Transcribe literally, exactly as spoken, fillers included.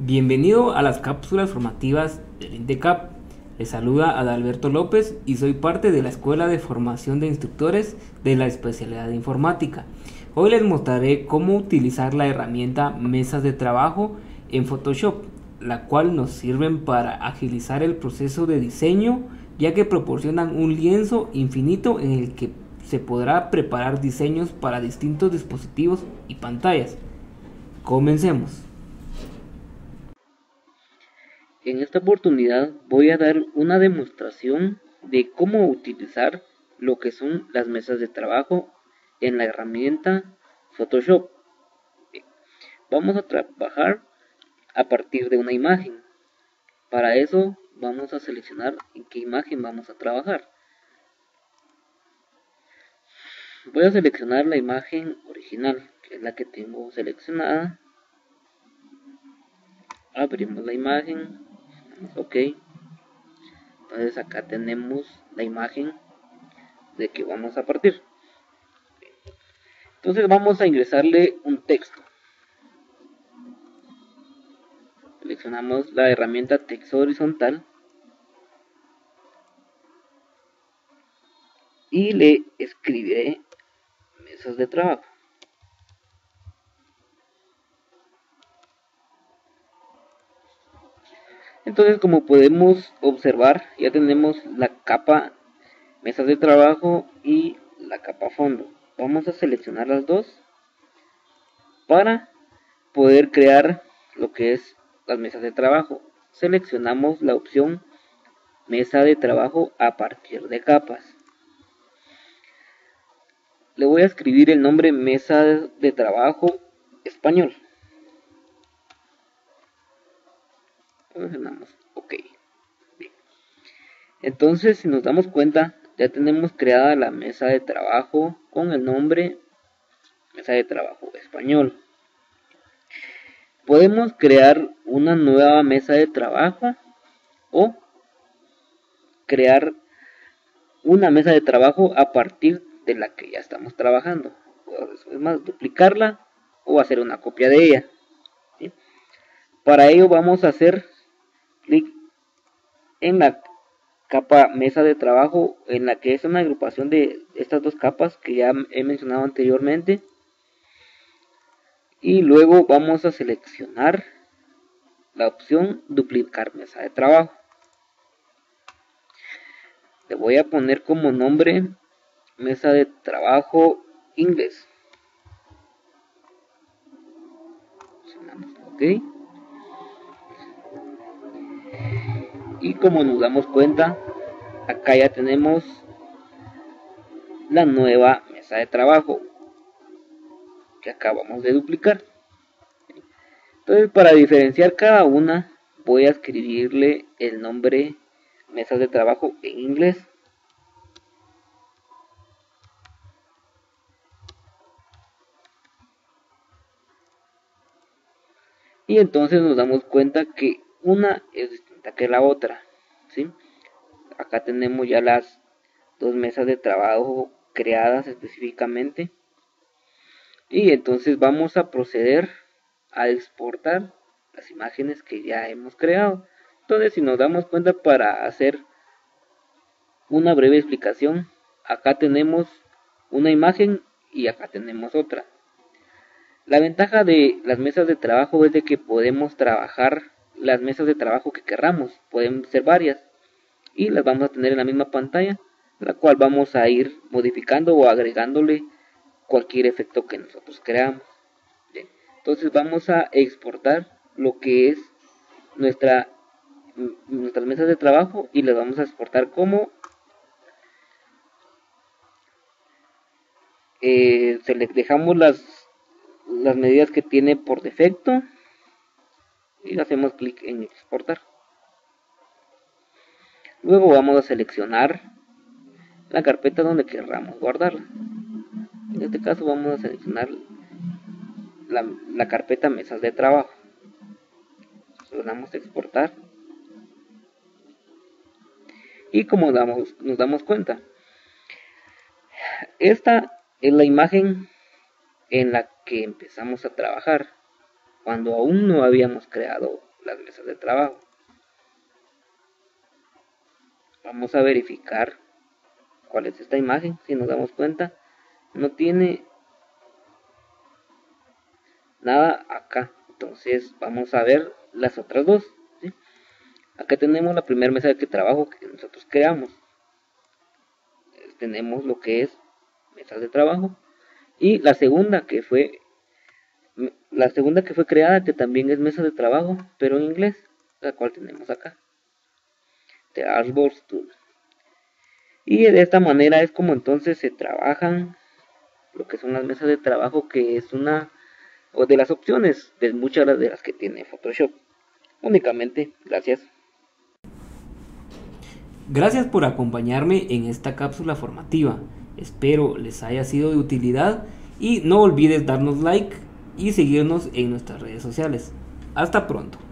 Bienvenido a las cápsulas formativas del INDECAP. Les saluda Adalberto López y soy parte de la Escuela de Formación de Instructores de la especialidad de Informática. Hoy les mostraré cómo utilizar la herramienta Mesas de Trabajo en Photoshop, la cual nos sirven para agilizar el proceso de diseño, ya que proporcionan un lienzo infinito en el que se podrá preparar diseños para distintos dispositivos y pantallas. Comencemos. En esta oportunidad voy a dar una demostración de cómo utilizar lo que son las mesas de trabajo en la herramienta Photoshop. Vamos a trabajar a partir de una imagen. Para eso vamos a seleccionar en qué imagen vamos a trabajar. Voy a seleccionar la imagen original, que es la que tengo seleccionada. Abrimos la imagen. Ok, entonces acá tenemos la imagen de que vamos a partir. Entonces vamos a ingresarle un texto. Seleccionamos la herramienta texto horizontal y le escribiré mesas de trabajo. Entonces, como podemos observar, ya tenemos la capa mesas de trabajo y la capa fondo. Vamos a seleccionar las dos para poder crear lo que es las mesas de trabajo. Seleccionamos la opción mesa de trabajo a partir de capas. Le voy a escribir el nombre mesa de trabajo español. Seleccionamos ok. Bien. Entonces, si nos damos cuenta, ya tenemos creada la mesa de trabajo con el nombre mesa de trabajo español. Podemos crear una nueva mesa de trabajo o crear una mesa de trabajo a partir de la que ya estamos trabajando. Es más, duplicarla o hacer una copia de ella. ¿Sí? Para ello vamos a hacer clic en la capa mesa de trabajo, en la que es una agrupación de estas dos capas que ya he mencionado anteriormente, y luego vamos a seleccionar la opción duplicar mesa de trabajo. Le voy a poner como nombre mesa de trabajo inglés. Ok, y como nos damos cuenta, acá ya tenemos la nueva mesa de trabajo que acabamos de duplicar. Entonces, para diferenciar cada una, voy a escribirle el nombre mesas de trabajo en inglés. Y entonces nos damos cuenta que una es distinta que la otra, ¿sí? Acá tenemos ya las dos mesas de trabajo creadas específicamente. Y entonces vamos a proceder a exportar las imágenes que ya hemos creado. Entonces, si nos damos cuenta, para hacer una breve explicación, acá tenemos una imagen y acá tenemos otra. La ventaja de las mesas de trabajo es de que podemos trabajar las mesas de trabajo que querramos. Pueden ser varias y las vamos a tener en la misma pantalla, la cual vamos a ir modificando o agregándole cualquier efecto que nosotros creamos. Bien. Entonces vamos a exportar lo que es nuestra nuestras mesas de trabajo y las vamos a exportar como eh, se les dejamos las las medidas que tiene por defecto y hacemos clic en exportar. Luego vamos a seleccionar la carpeta donde querramos guardarla. En este caso vamos a seleccionar la, la carpeta mesas de trabajo. Le damos a exportar. Y como damos, nos damos cuenta, esta es la imagen en la que empezamos a trabajar cuando aún no habíamos creado las mesas de trabajo. Vamos a verificar cuál es esta imagen. Si nos damos cuenta, no tiene nada acá. Entonces vamos a ver las otras dos, ¿sí? Acá tenemos la primera mesa de trabajo que nosotros creamos. Tenemos lo que es mesas de trabajo, y la segunda que fue la segunda que fue creada, que también es mesa de trabajo, pero en inglés, la cual tenemos acá, The Artboard Tool. Y de esta manera es como entonces se trabajan lo que son las mesas de trabajo, que es una o de las opciones de muchas de las que tiene Photoshop. Únicamente, gracias. Gracias por acompañarme en esta cápsula formativa. Espero les haya sido de utilidad y no olvides darnos like y seguirnos en nuestras redes sociales. Hasta pronto.